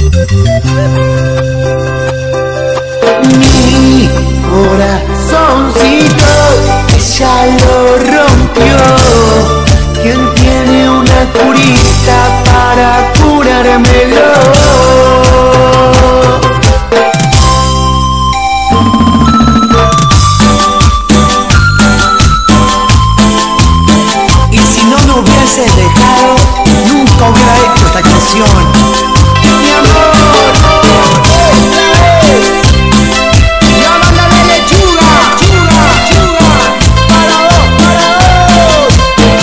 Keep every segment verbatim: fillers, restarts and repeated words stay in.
Mi corazoncito ella lo rompió. ¿Quién tiene una curita para curármelo? Y si no me hubiese dejado, nunca hubiera hecho esta canción. Mi amor, la banda de lechuga, chuga, chuga, para vos, para vos.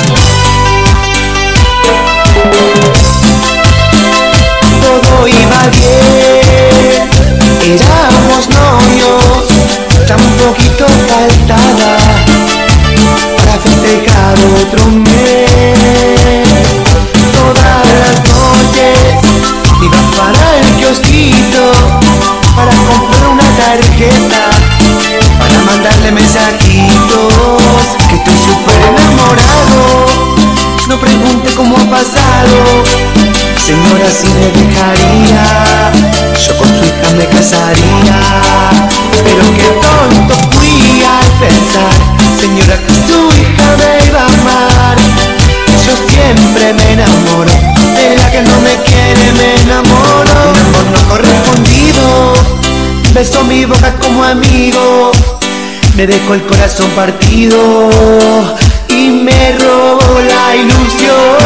Todo iba bien, éramos novios, tan poquito faltaba para festejar otro mes. Todas las noches iba para el kiosquito para comprar una tarjeta, para mandarle mensajitos que estoy súper enamorado. No pregunte cómo ha pasado, señora, si me dejaría, yo con su hija me casaría. Pero qué tonto fui al pensar, señora, que su hija me iba a amar. Yo siempre me enamoro, de la que no me quiere me enamoro. Un amor no correspondido, besó mi boca como amigo, me dejó el corazón partido y me robó la ilusión.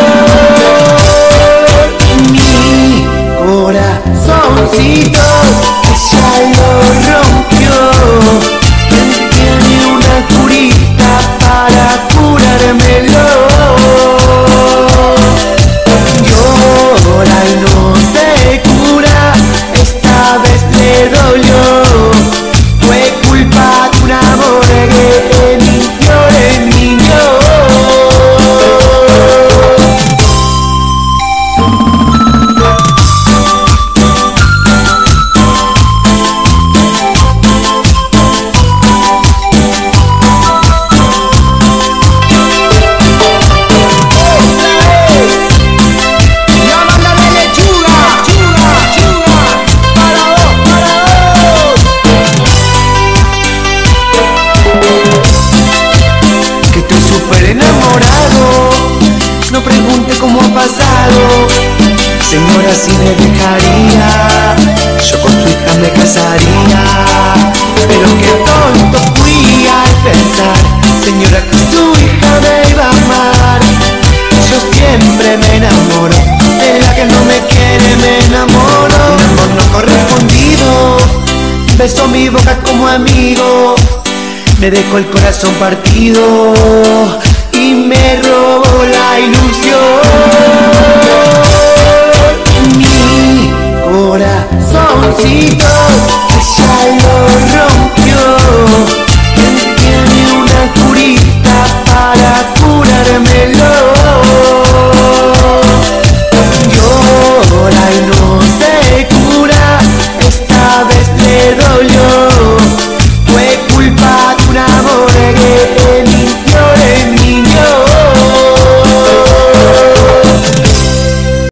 Mi corazoncito ella lo rompió. ¿Quién tiene una curita para curármelo? Llora y no se cura, esta vez le dolió. Fue culpa de un amor que mintió de niño. No pregunte cómo ha pasado, señora, si me dejaría, yo con su hija me casaría. Pero qué tonto fui al pensar, señora, que su hija me iba a amar. Yo siempre me enamoro, de la que no me quiere me enamoro. Un amor no correspondido, besó mi boca como amigo, me dejó el corazón partido y me